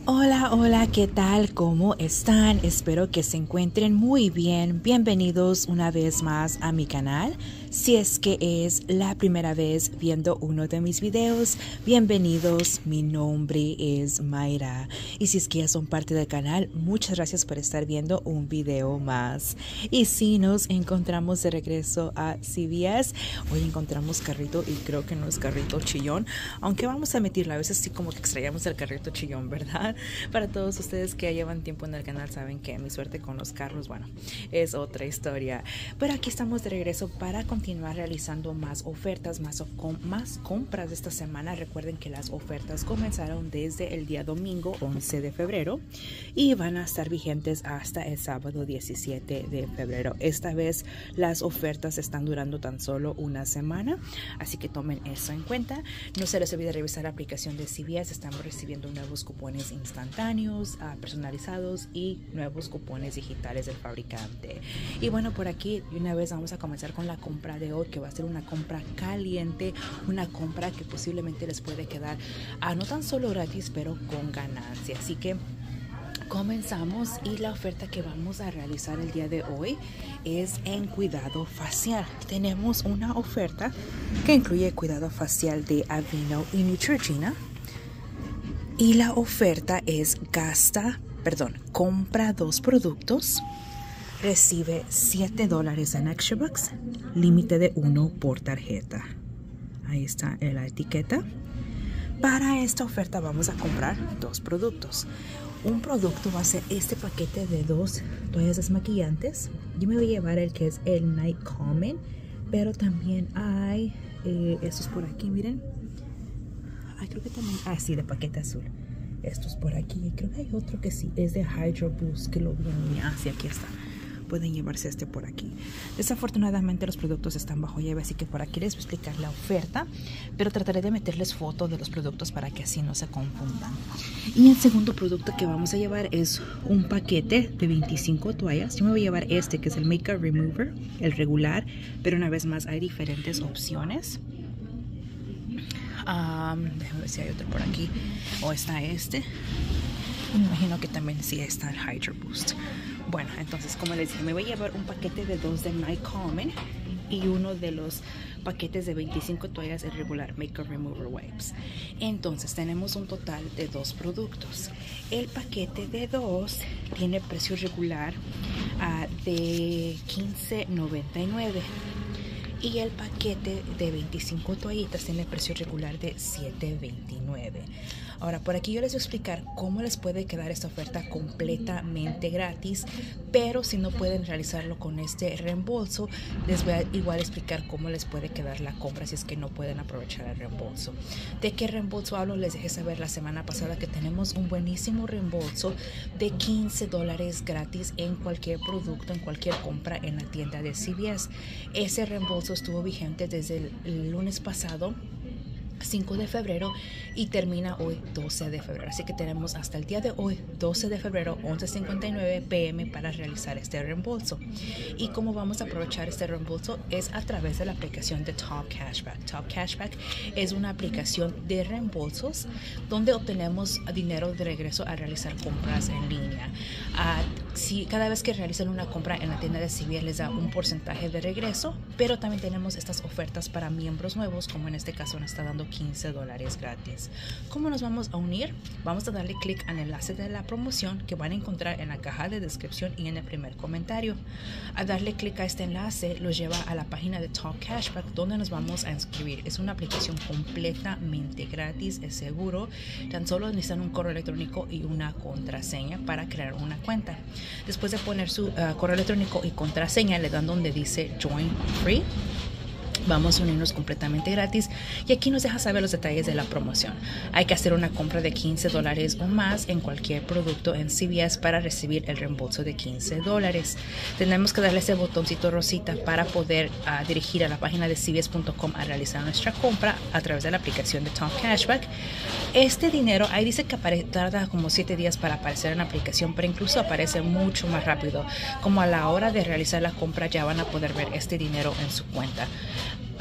Hola, hola, ¿qué tal? ¿Cómo están? Espero que se encuentren muy bien. Bienvenidos una vez más a mi canal. Si es que es la primera vez viendo uno de mis videos, bienvenidos. Mi nombre es Mayra. Y si es que ya son parte del canal, muchas gracias por estar viendo un video más. Y si nos encontramos de regreso a CVS, hoy encontramos carrito y creo que no es carrito chillón, aunque vamos a admitirlo, a veces sí como que extrañamos el carrito chillón, ¿verdad? Para todos ustedes que ya llevan tiempo en el canal saben que mi suerte con los carros, bueno, es otra historia. Pero aquí estamos de regreso para continuar realizando más ofertas, más compras de esta semana. Recuerden que las ofertas comenzaron desde el día domingo 11 de febrero y van a estar vigentes hasta el sábado 17 de febrero. Esta vez las ofertas están durando tan solo una semana, así que tomen eso en cuenta. No se les olvide revisar la aplicación de CVS. Estamos recibiendo nuevos cupones instantáneos, personalizados y nuevos cupones digitales del fabricante. Y bueno, por aquí de una vez vamos a comenzar con la compra de hoy, que va a ser una compra caliente, una compra que posiblemente les puede quedar no tan solo gratis, pero con ganancia. Así que comenzamos, y la oferta que vamos a realizar el día de hoy es en cuidado facial. Tenemos una oferta que incluye cuidado facial de Aveeno y Neutrogena. Y la oferta es compra 2 productos, recibe $7 en Extra Bucks, límite de 1 por tarjeta. Ahí está la etiqueta. Para esta oferta vamos a comprar 2 productos. Un producto va a ser este paquete de 2 toallas desmaquillantes. Yo me voy a llevar el que es el Night Calming, pero también hay estos por aquí, miren. Creo que también, sí, de paquete azul. Estos por aquí, creo que hay otro que sí, es de Hydro Boost, que lo vi en línea. Sí, aquí está. Pueden llevarse este por aquí. Desafortunadamente los productos están bajo llave, así que por aquí les voy a explicar la oferta, pero trataré de meterles fotos de los productos para que así no se confundan. Y el segundo producto que vamos a llevar es un paquete de 25 toallas. Yo me voy a llevar este, que es el Makeup Remover, el regular, pero una vez más hay diferentes opciones. Déjame ver si hay otro por aquí. O está este. Me imagino que también sí está el Hydro Boost. Bueno, entonces como les dije, me voy a llevar un paquete de 2 de Night Calming y uno de los paquetes de 25 toallas el regular Makeup Remover Wipes. Entonces tenemos un total de 2 productos. El paquete de 2 tiene precio regular de $15.99. Y el paquete de 25 toallitas tiene precio regular de $7.29. Ahora, por aquí yo les voy a explicar cómo les puede quedar esta oferta completamente gratis, pero si no pueden realizarlo con este reembolso, les voy a igual explicar cómo les puede quedar la compra si es que no pueden aprovechar el reembolso. ¿De qué reembolso hablo? Les dejé saber la semana pasada que tenemos un buenísimo reembolso de $15 gratis en cualquier producto, en cualquier compra en la tienda de CVS. Ese reembolso estuvo vigente desde el lunes pasado, 5 de febrero, y termina hoy 12 de febrero, así que tenemos hasta el día de hoy, 12 de febrero, 11:59 p.m. para realizar este reembolso. Y cómo vamos a aprovechar este reembolso es a través de la aplicación de Top Cashback. Top Cashback es una aplicación de reembolsos donde obtenemos dinero de regreso al realizar compras en línea. Si cada vez que realizan una compra en la tienda de CVS les da un porcentaje de regreso, pero también tenemos estas ofertas para miembros nuevos, como en este caso nos está dando $15 gratis. ¿Cómo nos vamos a unir? Vamos a darle clic al enlace de la promoción que van a encontrar en la caja de descripción y en el primer comentario. Al darle clic a este enlace los lleva a la página de Top Cashback, donde nos vamos a inscribir. Es una aplicación completamente gratis, es seguro. Tan solo necesitan un correo electrónico y una contraseña para crear una cuenta. Después de poner su correo electrónico y contraseña, le dan donde dice Join Free. Vamos a unirnos completamente gratis, y aquí nos deja saber los detalles de la promoción. Hay que hacer una compra de $15 o más en cualquier producto en CVS para recibir el reembolso de $15. Tenemos que darle ese botoncito rosita para poder dirigir a la página de CVS.com a realizar nuestra compra a través de la aplicación de Top Cashback. Este dinero, ahí dice que tarda como 7 días para aparecer en la aplicación, pero incluso aparece mucho más rápido. Como a la hora de realizar la compra ya van a poder ver este dinero en su cuenta.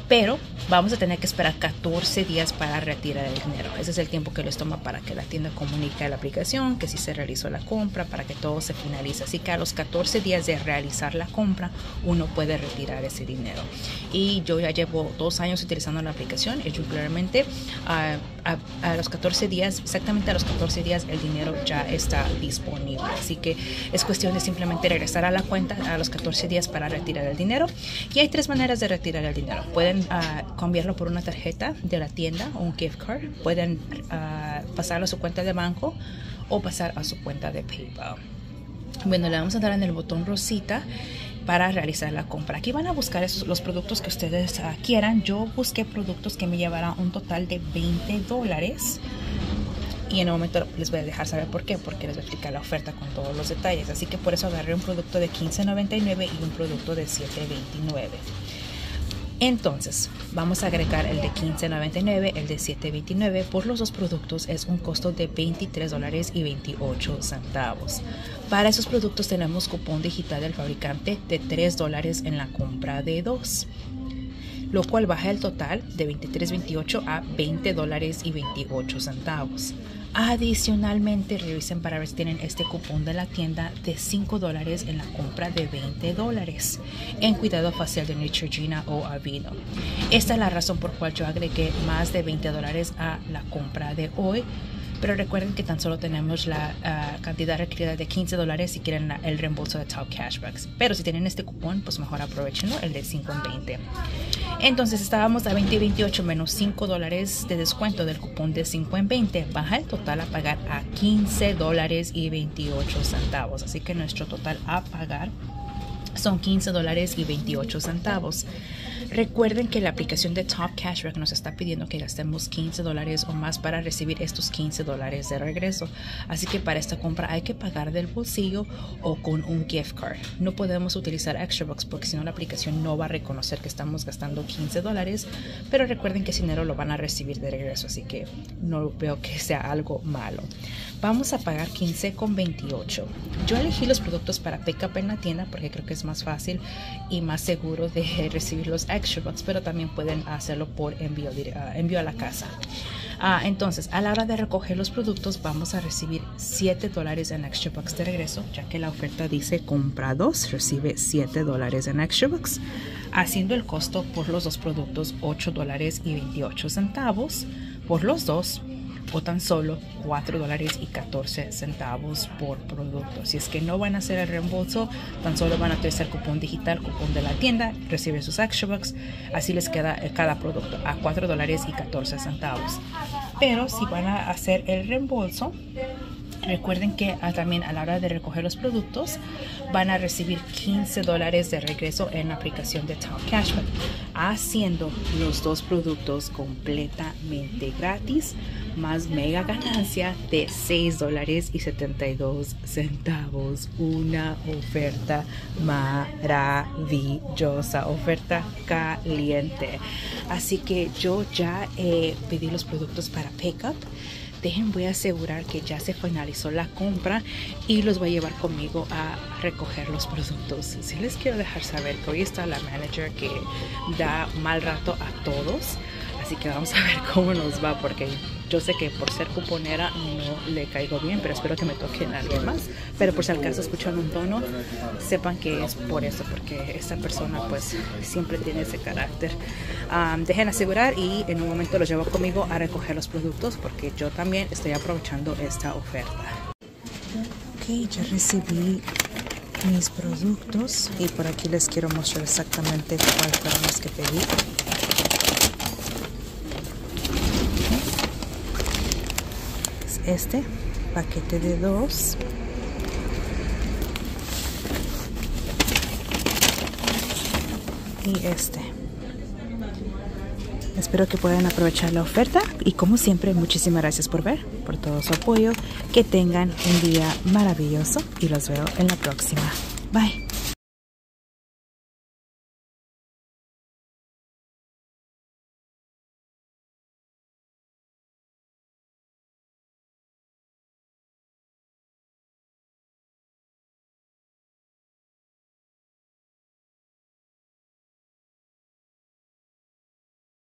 pero vamos a tener que esperar 14 días para retirar el dinero. Ese es el tiempo que les toma para que la tienda comunique a la aplicación que sí se realizó la compra, para que todo se finalice. Así que a los 14 días de realizar la compra, uno puede retirar ese dinero. Y yo ya llevo 2 años utilizando la aplicación y regularmente a los 14 días, exactamente a los 14 días, el dinero ya está disponible. Así que es cuestión de simplemente regresar a la cuenta a los 14 días para retirar el dinero. Y hay 3 maneras de retirar el dinero. Pueden cambiarlo por una tarjeta de la tienda o un gift card. Pueden pasarlo a su cuenta de banco o pasar a su cuenta de PayPal. Bueno, le vamos a dar en el botón rosita para realizar la compra. Aquí van a buscar los productos que ustedes quieran. Yo busqué productos que me llevaran un total de $20. Y en un momento les voy a dejar saber por qué, porque les voy a explicar la oferta con todos los detalles. Así que por eso agarré un producto de $15.99 y un producto de $7.29. Entonces, vamos a agregar el de $15.99, el de $7.29. Por los dos productos es un costo de $23.28. Para esos productos tenemos cupón digital del fabricante de $3 en la compra de 2. Lo cual baja el total de $23.28 a $20.28. Adicionalmente, revisen para ver si tienen este cupón de la tienda de $5 en la compra de $20 en cuidado facial de Neutrogena o Aveeno. Esta es la razón por cual yo agregué más de $20 a la compra de hoy. Pero recuerden que tan solo tenemos la cantidad requerida de $15 si quieren el reembolso de Top Cashbacks. Pero si tienen este cupón, pues mejor aprovechenlo, el de 5 en 20. Entonces estábamos a $20.28 menos $5 de descuento del cupón de 5 en 20. Baja el total a pagar a $15.28. Así que nuestro total a pagar son $15.28. Recuerden que la aplicación de Top Cashback nos está pidiendo que gastemos $15 o más para recibir estos $15 de regreso. Así que para esta compra hay que pagar del bolsillo o con un gift card. No podemos utilizar Extrabucks porque si no la aplicación no va a reconocer que estamos gastando $15. Pero recuerden que ese dinero lo van a recibir de regreso, así que no veo que sea algo malo. Vamos a pagar $15.28. Yo elegí los productos para pick up en la tienda porque creo que es más fácil y más seguro de recibir los Extrabucks, pero también pueden hacerlo por envío a la casa. Entonces, a la hora de recoger los productos, vamos a recibir $7 en Extrabucks de regreso, ya que la oferta dice compra 2, recibe $7 en Extrabucks, haciendo el costo por los dos productos $8.28 por los dos, o tan solo $4.14 por producto. Si es que no van a hacer el reembolso, tan solo van a utilizar cupón digital, cupón de la tienda, reciben sus Extrabucks, así les queda cada producto a $4.14. Pero si van a hacer el reembolso, recuerden que también a la hora de recoger los productos van a recibir $15 de regreso en la aplicación de Top Cashback, haciendo los dos productos completamente gratis, más mega ganancia de $6.72. Una oferta maravillosa, oferta caliente. Así que yo ya pedí los productos para pickup. Voy a asegurar que ya se finalizó la compra y los voy a llevar conmigo a recoger los productos. Sí les quiero dejar saber que hoy está la manager que da mal rato a todos, así que vamos a ver cómo nos va, porque yo sé que por ser cuponera no le caigo bien, pero espero que me toquen a alguien más. Pero por si al caso escuchan un tono, sepan que es por eso, porque esta persona pues siempre tiene ese carácter. Dejen asegurar y en un momento los llevo conmigo a recoger los productos, porque yo también estoy aprovechando esta oferta. Ok, ya recibí mis productos y por aquí les quiero mostrar exactamente cuáles fueron los que pedí. Este paquete de 2 y este. Espero que puedan aprovechar la oferta y como siempre muchísimas gracias por ver, por todo su apoyo. Que tengan un día maravilloso y los veo en la próxima. Bye.